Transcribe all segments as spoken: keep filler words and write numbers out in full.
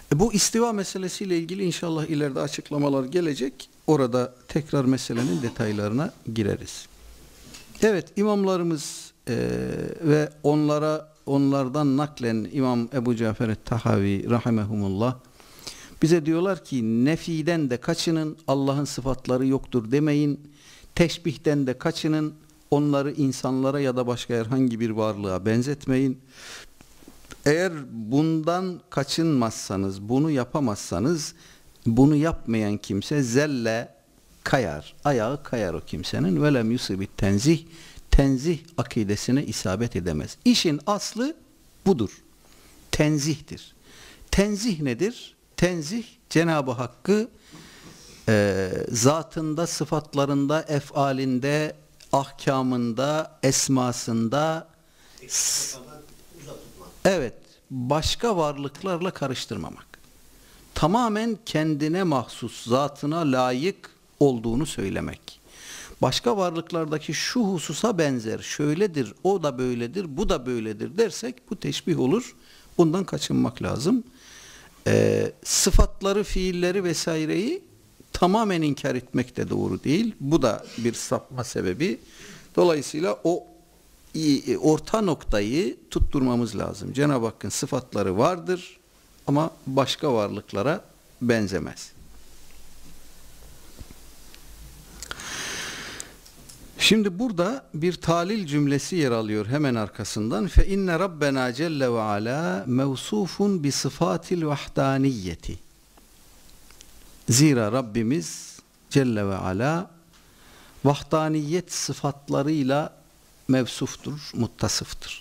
E bu istiva meselesiyle ilgili inşallah ileride açıklamalar gelecek. Orada tekrar meselenin detaylarına gireriz. Evet, imamlarımız e, ve onlara onlardan naklen İmam Ebu Cafer et-Tahavi rahimehumullah bize diyorlar ki nefiden de kaçının, Allah'ın sıfatları yoktur demeyin. Teşbihten de kaçının, onları insanlara ya da başka herhangi bir varlığa benzetmeyin. Eğer bundan kaçınmazsanız, bunu yapamazsanız, bunu yapmayan kimse zelle kayar, ayağı kayar o kimsenin. Velem yusibit tenzih, tenzih akidesine isabet edemez. İşin aslı budur. Tenzihtir. Tenzih nedir? Tenzih, Cenab-ı Hakk'ı e, zatında, sıfatlarında, efalinde, ahkamında, esmasında evet, başka varlıklarla karıştırmamak. Tamamen kendine mahsus, zatına layık olduğunu söylemek. Başka varlıklardaki şu hususa benzer, şöyledir, o da böyledir, bu da böyledir dersek bu teşbih olur. Bundan kaçınmak lazım. Ee, sıfatları, fiilleri vesaireyi tamamen inkar etmek de doğru değil. Bu da bir sapma sebebi. Dolayısıyla o orta noktayı tutturmamız lazım. Cenab-ı Hakk'ın sıfatları vardır ama başka varlıklara benzemez. Şimdi burada bir talil cümlesi yer alıyor hemen arkasından. Fe inne rabbena celle ve ala mevsufun bi sıfatil vahdaniyeti. Zira Rabbimiz celle ve ala vahdaniyet sıfatlarıyla mevsuftur, muttasıftır.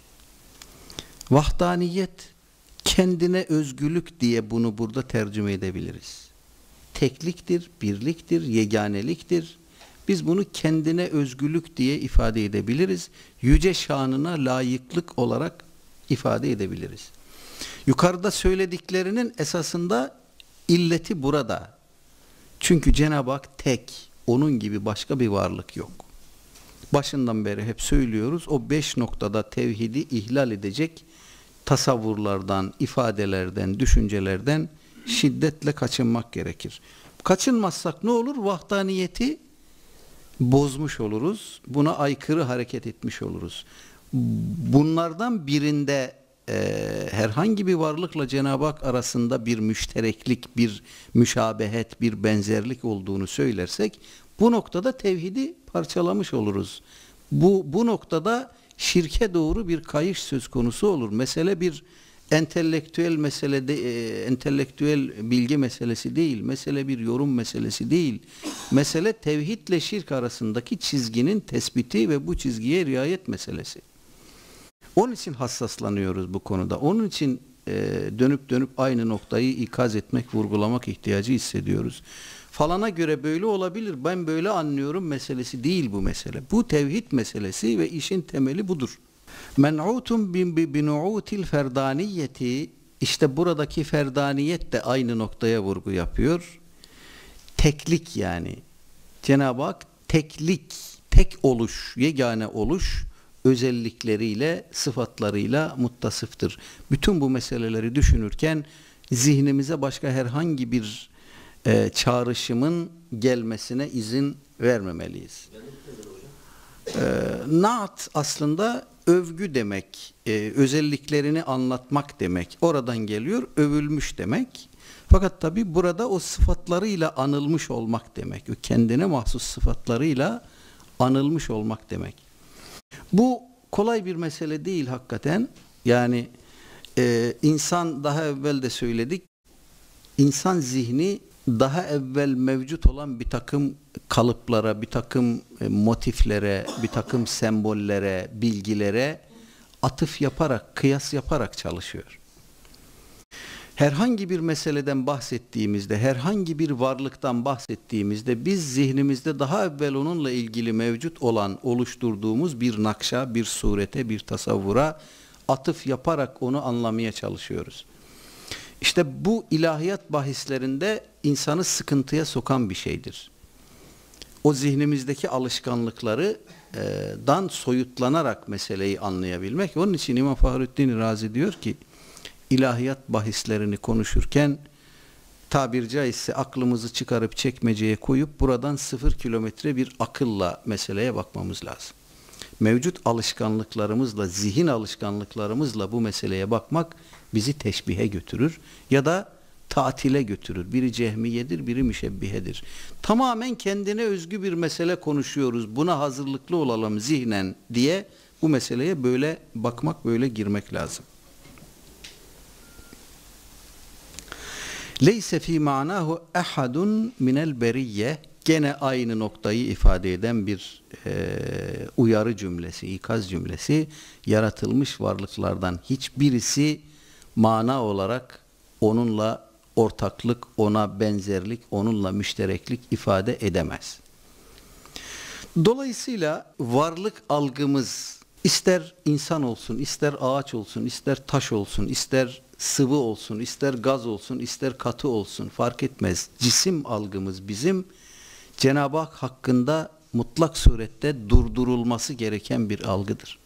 Vahdaniyet kendine özgülük diye bunu burada tercüme edebiliriz. Tekliktir, birliktir, yeganeliktir. Biz bunu kendine özgülük diye ifade edebiliriz. Yüce şanına layıklık olarak ifade edebiliriz. Yukarıda söylediklerinin esasında illeti burada. Çünkü Cenab-ı Hak tek, onun gibi başka bir varlık yok. Başından beri hep söylüyoruz, o beş noktada tevhidi ihlal edecek tasavvurlardan, ifadelerden, düşüncelerden şiddetle kaçınmak gerekir. Kaçınmazsak ne olur? Vahdaniyeti bozmuş oluruz. Buna aykırı hareket etmiş oluruz. Bunlardan birinde e, herhangi bir varlıkla Cenab-ı Hak arasında bir müştereklik, bir müşabehet, bir benzerlik olduğunu söylersek bu noktada tevhidi parçalamış oluruz. Bu, bu noktada şirke doğru bir kayış söz konusu olur. Mesele bir entelektüel meselede, e, entelektüel bilgi meselesi değil. Mesele bir yorum meselesi değil. Mesele tevhidle şirk arasındaki çizginin tespiti ve bu çizgiye riayet meselesi. Onun için hassaslanıyoruz bu konuda. Onun için e, dönüp dönüp aynı noktayı ikaz etmek, vurgulamak ihtiyacı hissediyoruz. Falana göre böyle olabilir, ben böyle anlıyorum meselesi değil bu mesele. Bu tevhid meselesi ve işin temeli budur. Men'utun binu'util ferdaniyeti, işte buradaki ferdaniyet de aynı noktaya vurgu yapıyor. Teklik yani. Cenab-ı Hak teklik, tek oluş, yegane oluş özellikleriyle, sıfatlarıyla muttasıftır. Bütün bu meseleleri düşünürken zihnimize başka herhangi bir e, çağrışımın gelmesine izin vermemeliyiz. E, naat aslında övgü demek, e, özelliklerini anlatmak demek. Oradan geliyor, övülmüş demek. Fakat tabi burada o sıfatlarıyla anılmış olmak demek. O kendine mahsus sıfatlarıyla anılmış olmak demek. Bu kolay bir mesele değil hakikaten. Yani e, insan, daha evvel de söyledik, insan zihni daha evvel mevcut olan bir takım kalıplara, bir takım motiflere, bir takım sembollere, bilgilere atıf yaparak, kıyas yaparak çalışıyor. Herhangi bir meseleden bahsettiğimizde, herhangi bir varlıktan bahsettiğimizde biz zihnimizde daha evvel onunla ilgili mevcut olan, oluşturduğumuz bir nakşa, bir surete, bir tasavvura atıf yaparak onu anlamaya çalışıyoruz. İşte bu ilahiyat bahislerinde insanı sıkıntıya sokan bir şeydir. O zihnimizdeki alışkanlıklardan soyutlanarak meseleyi anlayabilmek. Onun için İmam Fahrettin Razi diyor ki, ilahiyat bahislerini konuşurken tabiri caizse aklımızı çıkarıp çekmeceye koyup buradan sıfır kilometre bir akılla meseleye bakmamız lazım. Mevcut alışkanlıklarımızla, zihin alışkanlıklarımızla bu meseleye bakmak bizi teşbihe götürür ya da tatile götürür. Biri cehmiyedir, biri müşebbihedir. Tamamen kendine özgü bir mesele konuşuyoruz. Buna hazırlıklı olalım zihnen diye bu meseleye böyle bakmak, böyle girmek lazım. Leyse fi ma'nahu ahadun minel beriyye, gene aynı noktayı ifade eden bir e, uyarı cümlesi, ikaz cümlesi. Yaratılmış varlıklardan hiçbirisi mana olarak onunla ortaklık, ona benzerlik, onunla müştereklik ifade edemez. Dolayısıyla varlık algımız ister insan olsun, ister ağaç olsun, ister taş olsun, ister sıvı olsun, ister gaz olsun, ister katı olsun fark etmez. Cisim algımız bizim Cenab-ı Hak hakkında mutlak surette durdurulması gereken bir algıdır.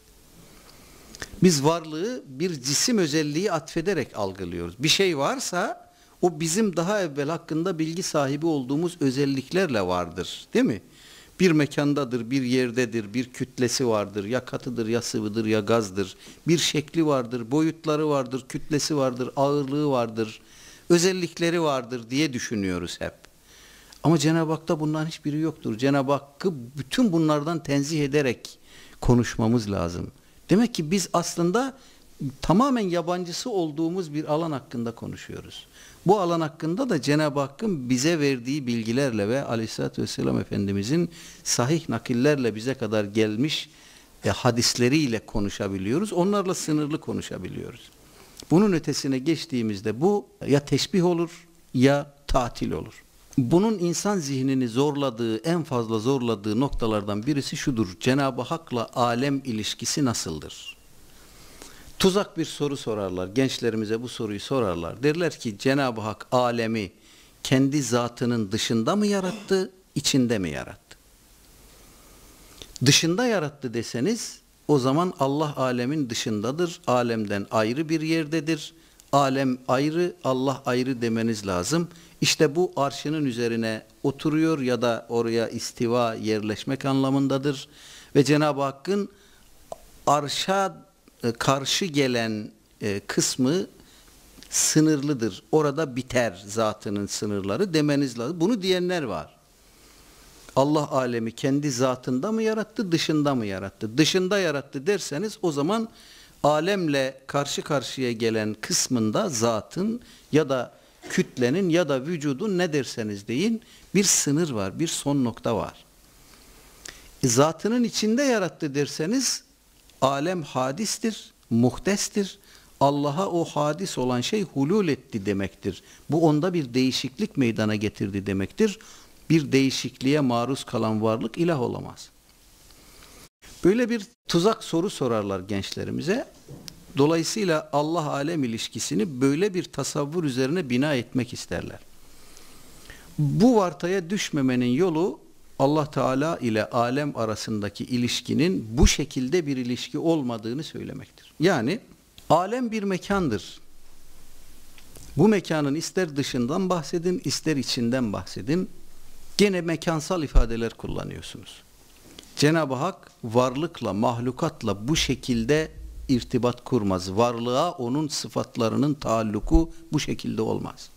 Biz varlığı bir cisim özelliği atfederek algılıyoruz. Bir şey varsa o bizim daha evvel hakkında bilgi sahibi olduğumuz özelliklerle vardır, değil mi? Bir mekandadır, bir yerdedir, bir kütlesi vardır, ya katıdır, ya sıvıdır, ya gazdır. Bir şekli vardır, boyutları vardır, kütlesi vardır, ağırlığı vardır, özellikleri vardır diye düşünüyoruz hep. Ama Cenab-ı Hak'ta bunların hiçbiri yoktur. Cenab-ı Hakk'ı bütün bunlardan tenzih ederek konuşmamız lazım. Demek ki biz aslında tamamen yabancısı olduğumuz bir alan hakkında konuşuyoruz. Bu alan hakkında da Cenab-ı Hakk'ın bize verdiği bilgilerle ve Aleyhisselatü Vesselam Efendimizin sahih nakillerle bize kadar gelmiş e, hadisleriyle konuşabiliyoruz. Onlarla sınırlı konuşabiliyoruz. Bunun ötesine geçtiğimizde bu ya teşbih olur ya tatil olur. Bunun insan zihnini zorladığı, en fazla zorladığı noktalardan birisi şudur: Cenab-ı Hak'la alem ilişkisi nasıldır? Tuzak bir soru sorarlar. Gençlerimize bu soruyu sorarlar. Derler ki Cenab-ı Hak alemi kendi zatının dışında mı yarattı, içinde mi yarattı? Dışında yarattı deseniz o zaman Allah alemin dışındadır. Alemden ayrı bir yerdedir. Alem ayrı, Allah ayrı demeniz lazım. İşte bu arşının üzerine oturuyor ya da oraya istiva, yerleşmek anlamındadır. Ve Cenab-ı Hakk'ın arşa karşı gelen e, kısmı sınırlıdır. Orada biter zatının sınırları demeniz lazım. Bunu diyenler var. Allah alemi kendi zatında mı yarattı, dışında mı yarattı? Dışında yarattı derseniz o zaman alemle karşı karşıya gelen kısmında zatın ya da kütlenin ya da vücudun ne derseniz deyin bir sınır var, bir son nokta var. E, zatının içinde yarattı derseniz alem hadistir, muhdestir. Allah'a o hadis olan şey hulul etti demektir. Bu onda bir değişiklik meydana getirdi demektir. Bir değişikliğe maruz kalan varlık ilah olamaz. Böyle bir tuzak soru sorarlar gençlerimize. Dolayısıyla Allah alem ilişkisini böyle bir tasavvur üzerine bina etmek isterler. Bu vartaya düşmemenin yolu Allah Teala ile alem arasındaki ilişkinin bu şekilde bir ilişki olmadığını söylemektir. Yani alem bir mekandır. Bu mekanın ister dışından bahsedin, ister içinden bahsedin, gene mekansal ifadeler kullanıyorsunuz. Cenab-ı Hak varlıkla, mahlukatla bu şekilde irtibat kurmaz. Varlığa onun sıfatlarının taalluku bu şekilde olmaz.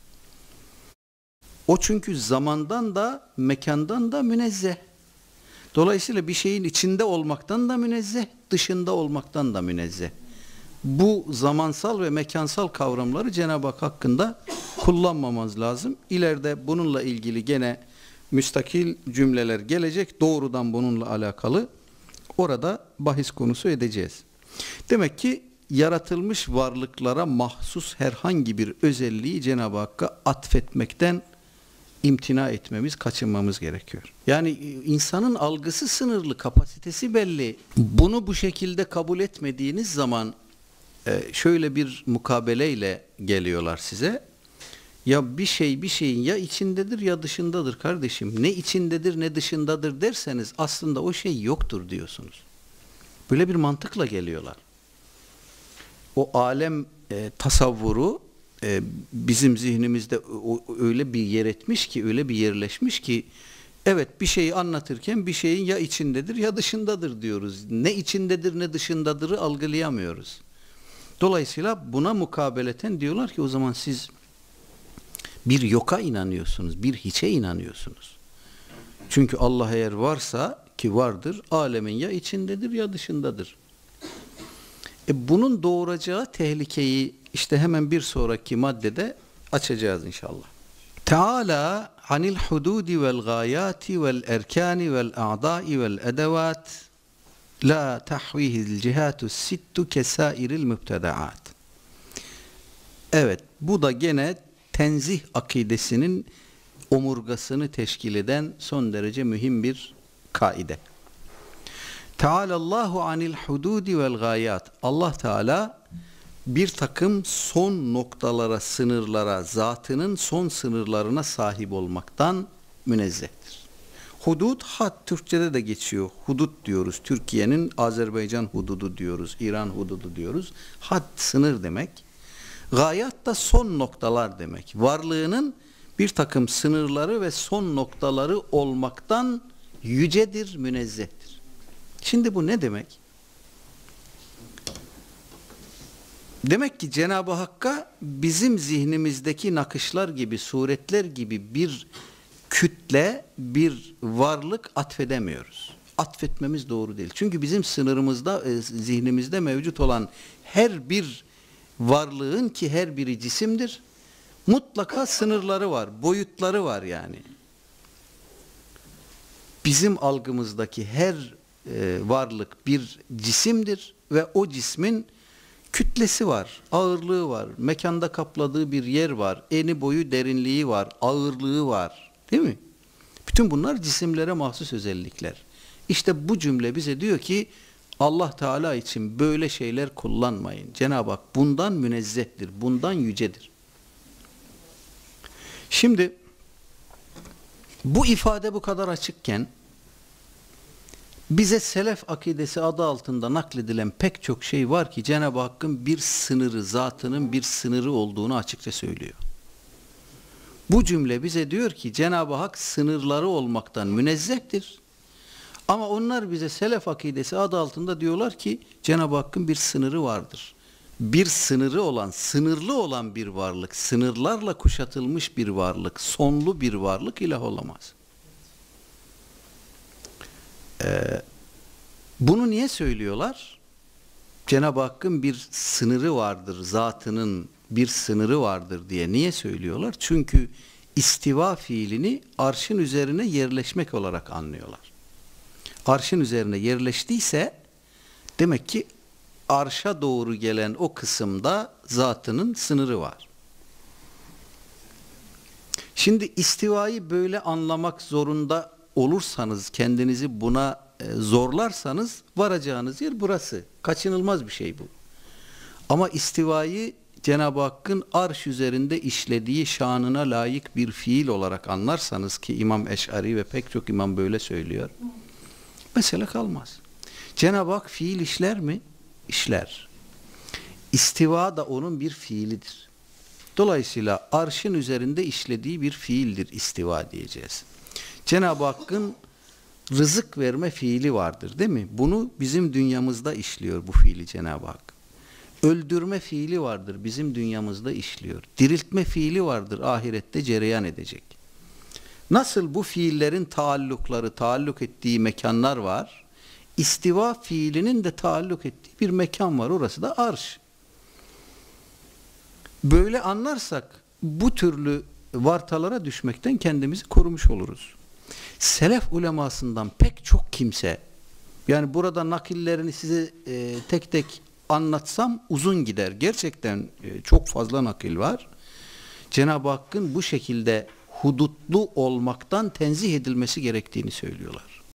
O çünkü zamandan da mekandan da münezzeh. Dolayısıyla bir şeyin içinde olmaktan da münezzeh, dışında olmaktan da münezzeh. Bu zamansal ve mekansal kavramları Cenab-ı Hak hakkında kullanmamamız lazım. İleride bununla ilgili gene müstakil cümleler gelecek. Doğrudan bununla alakalı. Orada bahis konusu edeceğiz. Demek ki yaratılmış varlıklara mahsus herhangi bir özelliği Cenab-ı Hakk'a atfetmekten imtina etmemiz, kaçınmamız gerekiyor. Yani insanın algısı sınırlı, kapasitesi belli. Bunu bu şekilde kabul etmediğiniz zaman şöyle bir mukabeleyle geliyorlar size. Ya bir şey bir şeyin ya içindedir ya dışındadır kardeşim. Ne içindedir ne dışındadır derseniz aslında o şey yoktur diyorsunuz. Böyle bir mantıkla geliyorlar. O alem e, tasavvuru e, bizim zihnimizde o, öyle bir yer etmiş ki, öyle bir yerleşmiş ki, evet, bir şeyi anlatırken bir şeyin ya içindedir ya dışındadır diyoruz. Ne içindedir ne dışındadırı algılayamıyoruz. Dolayısıyla buna mukabeleten diyorlar ki o zaman siz bir yoka inanıyorsunuz, bir hiçe inanıyorsunuz. Çünkü Allah eğer varsa, ki vardır, alemin ya içindedir ya dışındadır. E bunun doğuracağı tehlikeyi işte hemen bir sonraki maddede açacağız inşallah. Teala anil hududi vel gayati vel erkani vel a'dai vel edevat la tahvihil cihatu sittu kesairil mübtedaat. Evet, bu da gene tenzih akidesinin omurgasını teşkil eden son derece mühim bir kaide. Tealallahu anil hududi vel gayat. Allah Teala bir takım son noktalara, sınırlara, zatının son sınırlarına sahip olmaktan münezzehtir. Hudud, had Türkçe'de de geçiyor. Hudut diyoruz. Türkiye'nin Azerbaycan hududu diyoruz. İran hududu diyoruz. Had sınır demek. Gayat da son noktalar demek. Varlığının bir takım sınırları ve son noktaları olmaktan yücedir, münezzehtir. Şimdi bu ne demek? Demek ki Cenab-ı Hakk'a bizim zihnimizdeki nakışlar gibi, suretler gibi bir kütle, bir varlık atfedemiyoruz. Atfetmemiz doğru değil. Çünkü bizim sınırımızda, zihnimizde mevcut olan her bir varlığın, ki her biri cisimdir, mutlaka sınırları var, boyutları var yani. Bizim algımızdaki her e, varlık bir cisimdir ve o cismin kütlesi var, ağırlığı var, mekanda kapladığı bir yer var, eni boyu derinliği var, ağırlığı var, değil mi? Bütün bunlar cisimlere mahsus özellikler. İşte bu cümle bize diyor ki Allah Teala için böyle şeyler kullanmayın. Cenab-ı Hak bundan münezzehtir, bundan yücedir. Şimdi bu ifade bu kadar açıkken bize selef akidesi adı altında nakledilen pek çok şey var ki Cenab-ı Hakk'ın bir sınırı, zatının bir sınırı olduğunu açıkça söylüyor. Bu cümle bize diyor ki Cenab-ı Hak sınırları olmaktan münezzehtir. Ama onlar bize selef akidesi adı altında diyorlar ki Cenab-ı Hakk'ın bir sınırı vardır. Bir sınırı olan, sınırlı olan bir varlık, sınırlarla kuşatılmış bir varlık, sonlu bir varlık ilah olamaz. Ee, bunu niye söylüyorlar? Cenab-ı Hakk'ın bir sınırı vardır, zatının bir sınırı vardır diye niye söylüyorlar? Çünkü istiva fiilini arşın üzerine yerleşmek olarak anlıyorlar. Arşın üzerine yerleştiyse demek ki arşa doğru gelen o kısımda zatının sınırı var. Şimdi istivayı böyle anlamak zorunda olursanız, kendinizi buna e, zorlarsanız varacağınız yer burası. Kaçınılmaz bir şey bu. Ama istivayı Cenab-ı Hakk'ın arş üzerinde işlediği şanına layık bir fiil olarak anlarsanız, ki İmam Eş'ari ve pek çok imam böyle söylüyor, mesele kalmaz. Cenab-ı Hak fiil işler mi? İşler. İstiva da onun bir fiilidir. Dolayısıyla arşın üzerinde işlediği bir fiildir istiva diyeceğiz. Cenab-ı Hakk'ın rızık verme fiili vardır, değil mi? Bunu bizim dünyamızda işliyor bu fiili Cenab-ı Hak. Öldürme fiili vardır, bizim dünyamızda işliyor. Diriltme fiili vardır, ahirette cereyan edecek. Nasıl bu fiillerin taallukları, taalluk ettiği mekanlar var, istiva fiilinin de taalluk ettiği bir mekan var, orası da arş. Böyle anlarsak bu türlü vartalara düşmekten kendimizi korumuş oluruz. Selef ulemasından pek çok kimse, yani burada nakillerini size e, tek tek anlatsam uzun gider. Gerçekten e, çok fazla nakil var. Cenab-ı Hakk'ın bu şekilde hudutlu olmaktan tenzih edilmesi gerektiğini söylüyorlar.